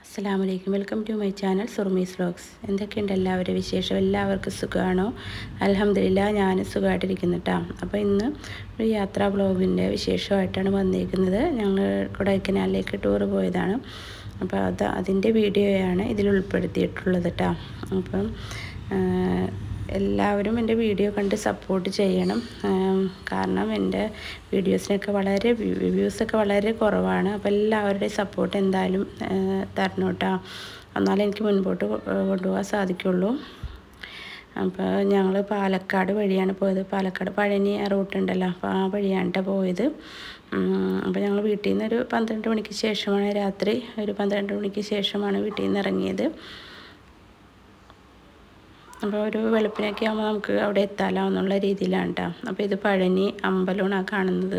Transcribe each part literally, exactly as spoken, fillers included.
അസ്സലാമു അലൈക്കും. Welcome to my channel Surumi's vlogs. എന്തൊക്കെയുണ്ട് എല്ലാവരുടെ വിശേഷം? എല്ലാവർക്കും സുഖമാണോ? അൽഹംദുലില്ലാഹ് ഞാൻ സുഖമായിട്ടിരിക്കുന്നു കേട്ടോ. അപ്പോൾ ഇന്ന് ഒരു യാത്രാ ബ്ലോഗിൻ്റെ വിശേഷമായിട്ടാണ് വന്നിരിക്കുന്നത്. ഞങ്ങൾ കൊടൈക്കനാലിലേക്ക് ടൂർ പോയതാണ്. അപ്പോൾ അത് അതിൻ്റെ വീഡിയോയാണ് ഇതിൽ ഉൾപ്പെടുത്തിയിട്ടുള്ളത് കേട്ടോ. അപ്പം എല്ലാവരും എൻ്റെ വീഡിയോ കണ്ട് സപ്പോർട്ട് ചെയ്യണം. കാരണം എൻ്റെ വീഡിയോസിനൊക്കെ വളരെ വ്യൂസൊക്കെ വളരെ കുറവാണ്. അപ്പോൾ എല്ലാവരുടെയും സപ്പോർട്ട് എന്തായാലും തരണം കേട്ടോ. എന്നാലേ എനിക്ക് മുൻപോട്ട് കൊണ്ടുപോകാൻ സാധിക്കുള്ളൂ. അപ്പോൾ ഞങ്ങൾ പാലക്കാട് വഴിയാണ് പോയത്. പാലക്കാട് പഴനി റൂട്ട് ഉണ്ടല്ലോ, അപ്പോൾ ആ വഴിയാണ് പോയത്. അപ്പോൾ ഞങ്ങൾ വീട്ടിൽ നിന്ന് ഒരു പന്ത്രണ്ട് മണിക്ക് ശേഷമാണ്, രാത്രി ഒരു പന്ത്രണ്ട് മണിക്ക് ശേഷമാണ് വീട്ടിൽ നിന്ന് ഇറങ്ങിയത്. അപ്പോൾ ഒരു വെളുപ്പിനൊക്കെ ആകുമ്പോൾ നമുക്ക് അവിടെ എത്താലോ എന്നുള്ള രീതിയിലാണ് കേട്ടോ. അപ്പോൾ ഇത് പഴനി അമ്പലമാണ് കാണുന്നത്.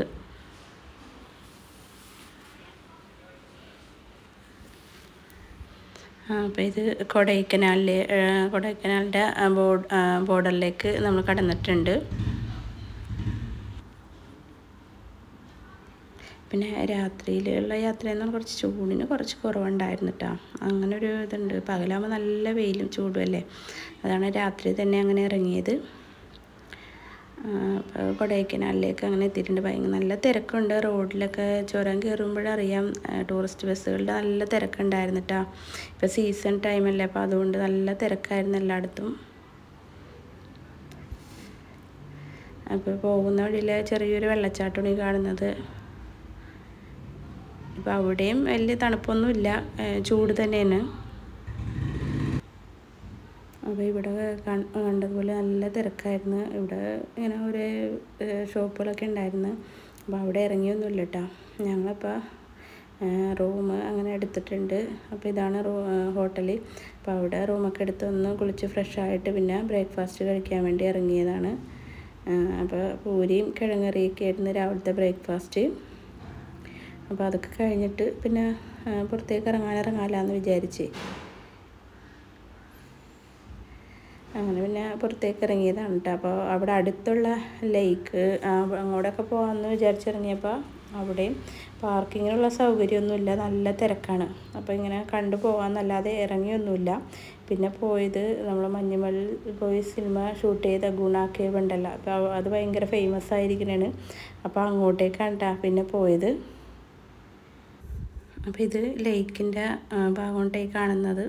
അപ്പോൾ ഇത് കൊടൈക്കനാലിലെ കൊടൈക്കനാലിൻ്റെ ബോർഡ് ബോർഡറിലേക്ക് നമ്മൾ കടന്നിട്ടുണ്ട്. പിന്നെ രാത്രിയിലുള്ള യാത്രയെന്ന് പറഞ്ഞാൽ കുറച്ച് ചൂടിന് കുറച്ച് കുറവുണ്ടായിരുന്നു കേട്ടോ. അങ്ങനെ ഒരു ഇതുണ്ട്. പകലാകുമ്പോൾ നല്ല വെയിലും ചൂടും അല്ലേ, അതാണ് രാത്രി തന്നെ അങ്ങനെ ഇറങ്ങിയത്. കൊടൈക്കനാലിലേക്ക് അങ്ങനെ എത്തിയിട്ടുണ്ട്. ഭയങ്കര നല്ല തിരക്കുണ്ട്. റോഡിലൊക്കെ ചുരം കയറുമ്പോഴറിയാം ടൂറിസ്റ്റ് ബസ്സുകളുടെ നല്ല തിരക്കുണ്ടായിരുന്നു കേട്ടോ. ഇപ്പോൾ സീസൺ ടൈമല്ലേ, അപ്പോൾ അതുകൊണ്ട് നല്ല തിരക്കായിരുന്നു എല്ലായിടത്തും. അപ്പോൾ പോകുന്ന വഴിയിൽ ചെറിയൊരു വെള്ളച്ചാട്ടമാണ് കാണുന്നത്. ഇപ്പോൾ അവിടെയും വലിയ തണുപ്പൊന്നുമില്ല, ചൂട് തന്നെയാണ്. അപ്പോൾ ഇവിടെ കണ്ടതുപോലെ നല്ല തിരക്കായിരുന്നു. ഇവിടെ ഇങ്ങനെ ഒരു ഷോപ്പുകളൊക്കെ ഉണ്ടായിരുന്നു. അപ്പോൾ അവിടെ ഇറങ്ങിയൊന്നുമില്ല കേട്ടോ. ഞങ്ങളപ്പോൾ റൂം അങ്ങനെ എടുത്തിട്ടുണ്ട്. അപ്പോൾ ഇതാണ് റൂ ഹോട്ടൽ. അപ്പോൾ അവിടെ റൂമൊക്കെ എടുത്ത് ഒന്ന് കുളിച്ച് ഫ്രഷായിട്ട് പിന്നെ ബ്രേക്ക്ഫാസ്റ്റ് കഴിക്കാൻ വേണ്ടി ഇറങ്ങിയതാണ്. അപ്പോൾ പൂരിയും കിഴങ്ങറിയൊക്കെ ആയിരുന്നു രാവിലത്തെ ബ്രേക്ക്ഫാസ്റ്റ്. അപ്പോൾ അതൊക്കെ കഴിഞ്ഞിട്ട് പിന്നെ പുറത്തേക്ക് ഇറങ്ങാൻ ഇറങ്ങാമെന്ന് വിചാരിച്ച് അങ്ങനെ പിന്നെ പുറത്തേക്ക് ഇറങ്ങിയതാണ് കേട്ടോ. അപ്പോൾ അവിടെ അടുത്തുള്ള ലേക്ക് അങ്ങോട്ടൊക്കെ പോകാമെന്ന് വിചാരിച്ചിറങ്ങിയപ്പോൾ അവിടെയും പാർക്കിങ്ങിനുള്ള സൗകര്യമൊന്നുമില്ല, നല്ല തിരക്കാണ്. അപ്പോൾ ഇങ്ങനെ കണ്ടു പോകാമെന്നല്ലാതെ ഇറങ്ങിയൊന്നുമില്ല. പിന്നെ പോയത് നമ്മൾ മഞ്ഞുമൽ പോയി സിനിമ ഷൂട്ട് ചെയ്ത ഗുണ കേവ് ഉണ്ടല്ലോ, അപ്പോൾ അത് ഭയങ്കര ഫേമസ് ആയിരിക്കണേണ്. അപ്പോൾ അങ്ങോട്ടേക്കാണ് കേട്ടോ പിന്നെ പോയത്. അപ്പോൾ ഇത് ലേക്കിൻ്റെ ഭാഗമായിട്ടായി കാണുന്നത്.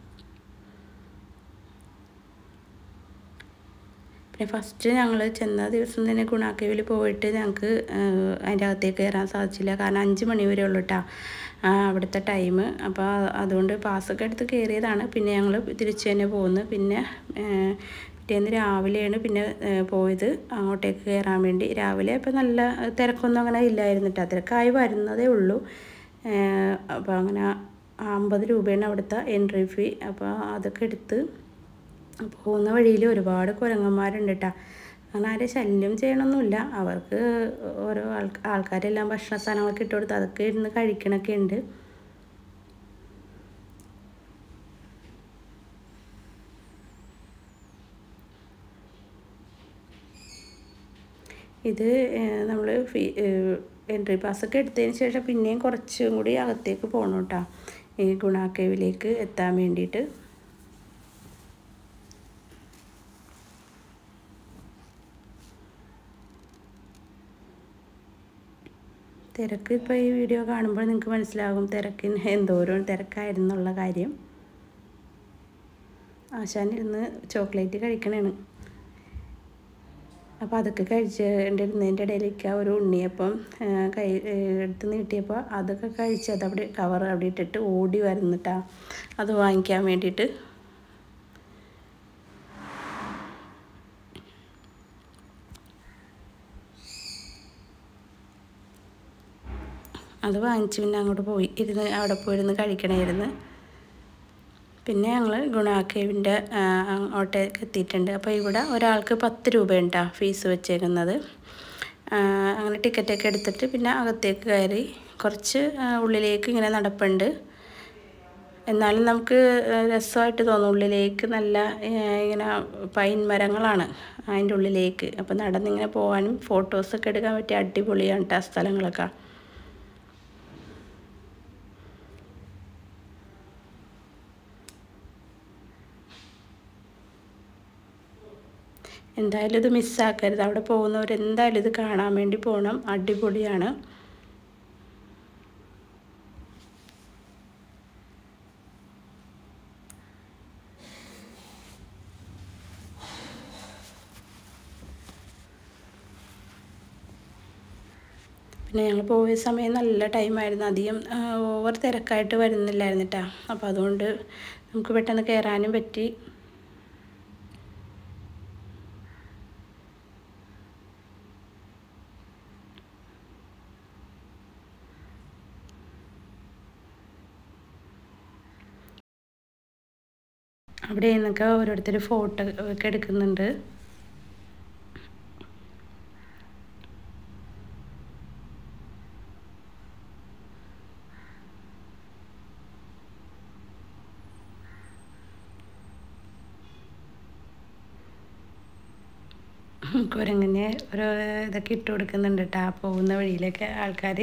പിന്നെ ഫസ്റ്റ് ഞങ്ങൾ ചെന്ന ദിവസം തന്നെ ഗുണ കേവിൽ പോയിട്ട് ഞങ്ങൾക്ക് അതിൻ്റെ അകത്തേക്ക് കയറാൻ സാധിച്ചില്ല. കാരണം അഞ്ച് മണി വരെ ഉള്ളൂ കേട്ടോ അവിടുത്തെ ടൈം. അപ്പോൾ അതുകൊണ്ട് പാസ്സൊക്കെ എടുത്ത് കയറിയതാണ്. പിന്നെ ഞങ്ങൾ തിരിച്ചു തന്നെ പോകുന്നു. പിന്നെ പിറ്റേന്ന് രാവിലെയാണ് പിന്നെ പോയത് അങ്ങോട്ടേക്ക് കയറാൻ വേണ്ടി. രാവിലെ അപ്പോൾ നല്ല തിരക്കൊന്നും അങ്ങനെ ഇല്ലായിരുന്നു കേട്ടോ, തിരക്കായി വരുന്നതേ ഉള്ളൂ. അപ്പോൾ അങ്ങനെ അമ്പത് രൂപയാണ് അവിടുത്തെ എൻട്രി ഫീ. അപ്പോൾ അതൊക്കെ എടുത്ത് പോകുന്ന വഴിയിൽ ഒരുപാട് കുരങ്ങന്മാരുണ്ട് കേട്ടോ. അങ്ങനെ ആരെ ശല്യം ചെയ്യണമൊന്നുമില്ല. അവർക്ക് ഓരോ ആൾ ആൾക്കാരെല്ലാം ഭക്ഷണ സാധനങ്ങളൊക്കെ ഇട്ട് കൊടുത്ത് അതൊക്കെ ഇരുന്ന് കഴിക്കണൊക്കെ ഉണ്ട്. ഇത് നമ്മൾ ഫീ എൻട്രി പാസ്സൊക്കെ എടുത്തതിന് ശേഷം പിന്നെയും കുറച്ചും കൂടി അകത്തേക്ക് പോകണം കേട്ടോ, ഈ ഗുണ കേവിലേക്ക് എത്താൻ വേണ്ടിയിട്ട്. തിരക്ക് ഇപ്പോൾ ഈ വീഡിയോ കാണുമ്പോൾ നിങ്ങൾക്ക് മനസ്സിലാകും തിരക്കിന് എന്തോരം തിരക്കായിരുന്നുള്ള കാര്യം. ആശാനിരുന്ന് ചോക്ലേറ്റ് കഴിക്കണേണ്. അപ്പോൾ അതൊക്കെ കഴിച്ചിരുന്നതിൻ്റെ ഇടയിലേക്ക് ആ ഒരു ഉണ്ണിയപ്പം കൈ എടുത്ത് നീട്ടിയപ്പോൾ അതൊക്കെ കഴിച്ച് അതവിടെ കവർ അവിടെ ഇട്ടിട്ട് ഓടി വരുന്നിട്ടാ അത് വാങ്ങിക്കാൻ വേണ്ടിയിട്ട്. അത് വാങ്ങിച്ച് പിന്നെ അങ്ങോട്ട് പോയി ഇരുന്ന് അവിടെ പോയിരുന്ന് കഴിക്കണമായിരുന്നു. പിന്നെ ഞങ്ങൾ ഗുണ കേവിൻ്റെ അങ്ങോട്ടേക്ക് എത്തിയിട്ടുണ്ട്. അപ്പോൾ ഇവിടെ ഒരാൾക്ക് പത്ത് രൂപയുണ്ടാ ഫീസ് വെച്ചേക്കുന്നത്. അങ്ങനെ ടിക്കറ്റൊക്കെ എടുത്തിട്ട് പിന്നെ അകത്തേക്ക് കയറി കുറച്ച് ഉള്ളിലേക്ക് ഇങ്ങനെ നടപ്പുണ്ട്. എന്നാലും നമുക്ക് രസമായിട്ട് തോന്നും. ഉള്ളിലേക്ക് നല്ല ഇങ്ങനെ പൈൻ മരങ്ങളാണ് അതിൻ്റെ ഉള്ളിലേക്ക്. അപ്പോൾ നടന്നിങ്ങനെ പോകാനും ഫോട്ടോസൊക്കെ എടുക്കാൻ പറ്റിയ അടിപൊളിയാണ് കേട്ടോ സ്ഥലങ്ങളൊക്കെ. എന്തായാലും ഇത് മിസ്സാക്കരുത്. അവിടെ പോകുന്നവർ എന്തായാലും ഇത് കാണാൻ വേണ്ടി പോകണം. അടിപൊളിയാണ്. പിന്നെ ഞങ്ങൾ പോയ സമയം നല്ല ടൈമായിരുന്നു. അധികം ഓവർ തിരക്കായിട്ട് വരുന്നില്ലായിരുന്നു കേട്ടോ. അപ്പോൾ അതുകൊണ്ട് നമുക്ക് പെട്ടെന്ന് കയറാനും പറ്റി. അവിടെ നിന്നൊക്കെ ഓരോരുത്തർ ഫോട്ടോ ഒക്കെ എടുക്കുന്നുണ്ട്. കുരങ്ങനെ ഓരോ ഇതൊക്കെ ഇട്ട് കൊടുക്കുന്നുണ്ട് കേട്ടോ പോകുന്ന വഴിയിലൊക്കെ ആൾക്കാർ.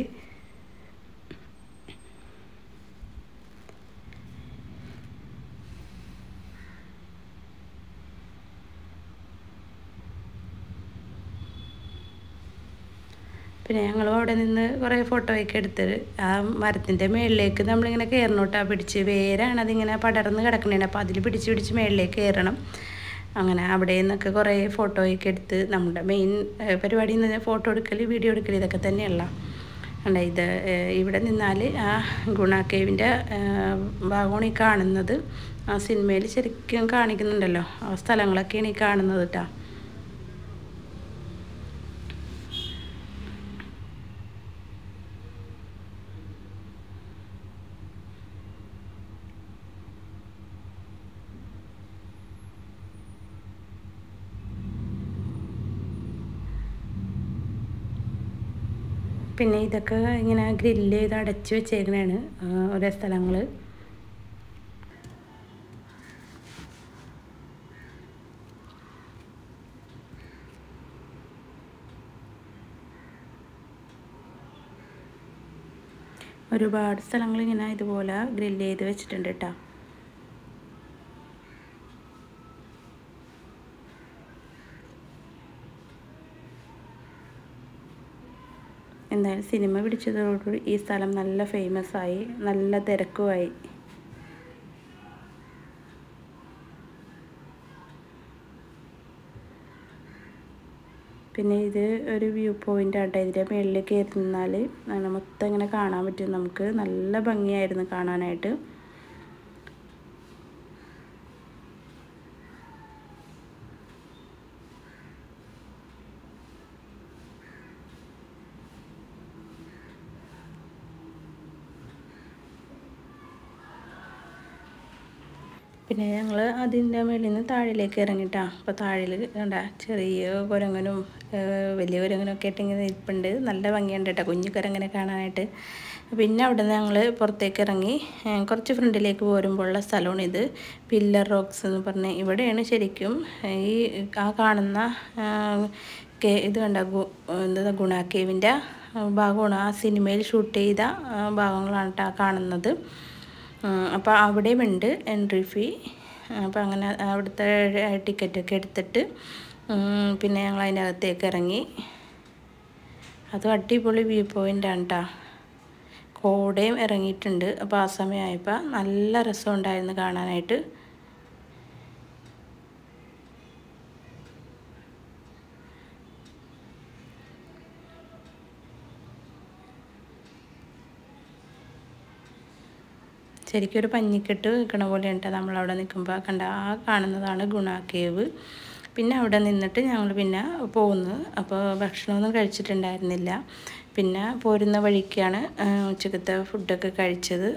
പിന്നെ ഞങ്ങളും അവിടെ നിന്ന് കുറേ ഫോട്ടോയൊക്കെ എടുത്തത്. ആ മരത്തിൻ്റെ മുകളിലേക്ക് നമ്മളിങ്ങനെ കയറണം കേട്ടോ. പിടിച്ച് വേരാണ് അതിങ്ങനെ പടർന്ന് കിടക്കണേ. അപ്പോൾ അതിൽ പിടിച്ച് പിടിച്ച് മുകളിലേക്ക് കയറണം. അങ്ങനെ അവിടെ നിന്നൊക്കെ കുറേ ഫോട്ടോയൊക്കെ എടുത്ത് നമ്മുടെ മെയിൻ പരിപാടി എന്ന് പറഞ്ഞാൽ ഫോട്ടോ എടുക്കൽ, വീഡിയോ എടുക്കൽ ഇതൊക്കെ തന്നെയല്ല. ഉണ്ട് ഇത് ഇവിടെ നിന്നാൽ ആ ഗുണ കേവിൻ്റെ ഭാഗമാണ് ഈ കാണുന്നത്. ആ സിനിമയിൽ ശരിക്കും കാണിക്കുന്നുണ്ടല്ലോ ആ സ്ഥലങ്ങളൊക്കെയാണ് ഈ കാണുന്നത് കേട്ടോ. പിന്നെ ഇതൊക്കെ ഇങ്ങനെ ഗ്രില്ല് ചെയ്ത് അടച്ച് വെച്ചേക്കണതാണ് ഓരോ സ്ഥലങ്ങൾ. ഒരുപാട് സ്ഥലങ്ങൾ ഇങ്ങനെ ഇതുപോലെ ഗ്രില്ല് ചെയ്ത് വെച്ചിട്ടുണ്ട് കേട്ടോ. എന്തായാലും സിനിമ പിടിച്ചതോടുകൂടി ഈ സ്ഥലം നല്ല ഫേമസ് ആയി, നല്ല തിരക്കുമായി. പിന്നെ ഇത് ഒരു വ്യൂ പോയിൻ്റ് ആട്ടെ. ഇതിൻ്റെ മുകളിൽ കയറി നിന്നാൽ മൊത്തം ഇങ്ങനെ കാണാൻ പറ്റും നമുക്ക്. നല്ല ഭംഗിയായിരുന്നു കാണാനായിട്ട്. പിന്നെ ഞങ്ങൾ അതിൻ്റെ മുകളിൽ നിന്ന് താഴേക്ക് ഇറങ്ങിയിട്ടാ. അപ്പോൾ താഴേൽ കണ്ട ചെറിയ കുരങ്ങനും വലിയ കുരങ്ങനൊക്കെ ആയിട്ട് ഇങ്ങനെ ഇരിപ്പുണ്ട്. നല്ല ഭംഗിയുണ്ട് കേട്ടോ കുഞ്ഞു കുരങ്ങനെ കാണാനായിട്ട്. പിന്നെ അവിടെ നിന്ന് ഞങ്ങൾ പുറത്തേക്ക് ഇറങ്ങി കുറച്ച് ഫ്രണ്ടിലേക്ക് പോരുമ്പോഴുള്ള സ്ഥലമാണിത്. പില്ലർ റോക്സ് എന്ന് പറഞ്ഞ് ഇവിടെയാണ് ശരിക്കും ഈ ആ കാണുന്ന ഇത് കണ്ട എന്താ ഗുണ കേവിൻ്റെ ഭാഗമാണ്. ആ സിനിമയിൽ ഷൂട്ട് ചെയ്ത ഭാഗങ്ങളാണ് കേട്ടോ കാണുന്നത്. അപ്പോൾ അവിടെയും ഉണ്ട് എൻട്രി ഫീ. അപ്പോൾ അങ്ങനെ അവിടുത്തെ ടിക്കറ്റൊക്കെ എടുത്തിട്ട് പിന്നെ ഞങ്ങൾ അതിനകത്തേക്ക് ഇറങ്ങി. അതും അടിപൊളി വ്യൂ പോയിൻ്റാണ് കേട്ടോ. കോടയും ഇറങ്ങിയിട്ടുണ്ട്. അപ്പോൾ ആ സമയമായപ്പോൾ നല്ല രസമുണ്ടായിരുന്നു കാണാനായിട്ട്. ശരിക്കും ഒരു പഞ്ഞിക്കെട്ട് നിൽക്കണ പോലെ ഉണ്ട് നമ്മളവിടെ നിൽക്കുമ്പോൾ. കണ്ട ആ കാണുന്നതാണ് ഗുണ കേവ്. പിന്നെ അവിടെ നിന്നിട്ട് ഞങ്ങൾ പിന്നെ പോകുന്നു. അപ്പോൾ ഭക്ഷണമൊന്നും കഴിച്ചിട്ടുണ്ടായിരുന്നില്ല. പിന്നെ പോരുന്ന വഴിക്കാണ് ഉച്ചക്കത്തെ ഫുഡൊക്കെ കഴിച്ചത്.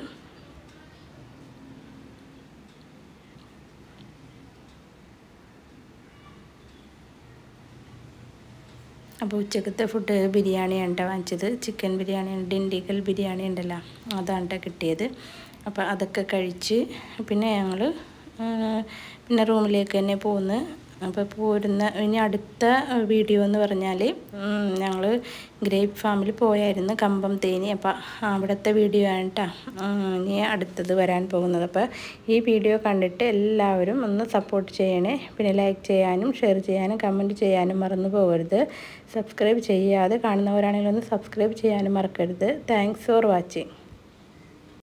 അപ്പോൾ ഉച്ചക്കത്തെ ഫുഡ് ബിരിയാണിയാണ് കേട്ടോ വാങ്ങിച്ചത്. ചിക്കൻ ബിരിയാണി, ഡിണ്ടിഗൽ ബിരിയാണി ഉണ്ടല്ലോ, അതാണ് കേട്ടോ കിട്ടിയത്. അപ്പോൾ അതൊക്കെ കഴിച്ച് പിന്നെ ഞങ്ങൾ പിന്നെ റൂമിലേക്ക് തന്നെ പോന്ന്. അപ്പോൾ പോരുന്ന ഇനി അടുത്ത വീഡിയോ എന്ന് പറഞ്ഞാൽ ഞങ്ങൾ ഗ്രേപ്പ് ഫാമിൽ പോയായിരുന്നു കമ്പം തേനി. അപ്പോൾ അവിടുത്തെ വീഡിയോ ആണ് കേട്ടോ ഇനി അടുത്തത് വരാൻ പോകുന്നത്. അപ്പോൾ ഈ വീഡിയോ കണ്ടിട്ട് എല്ലാവരും ഒന്ന് സപ്പോർട്ട് ചെയ്യണേ. പിന്നെ ലൈക്ക് ചെയ്യാനും ഷെയർ ചെയ്യാനും കമൻറ്റ് ചെയ്യാനും മറന്നു പോകരുത്. സബ്സ്ക്രൈബ് ചെയ്യാതെ കാണുന്നവരാണെങ്കിൽ ഒന്ന് സബ്സ്ക്രൈബ് ചെയ്യാനും മറക്കരുത്. Thanks for watching.